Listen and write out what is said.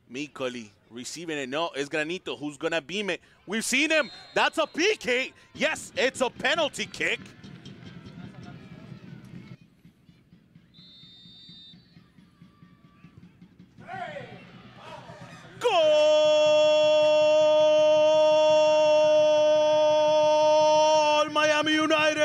Mikoli receiving it. No, it's Granito who's going to beam it. We've seen him. That's a PK. Yes, it's a penalty kick. Goal! Miami United!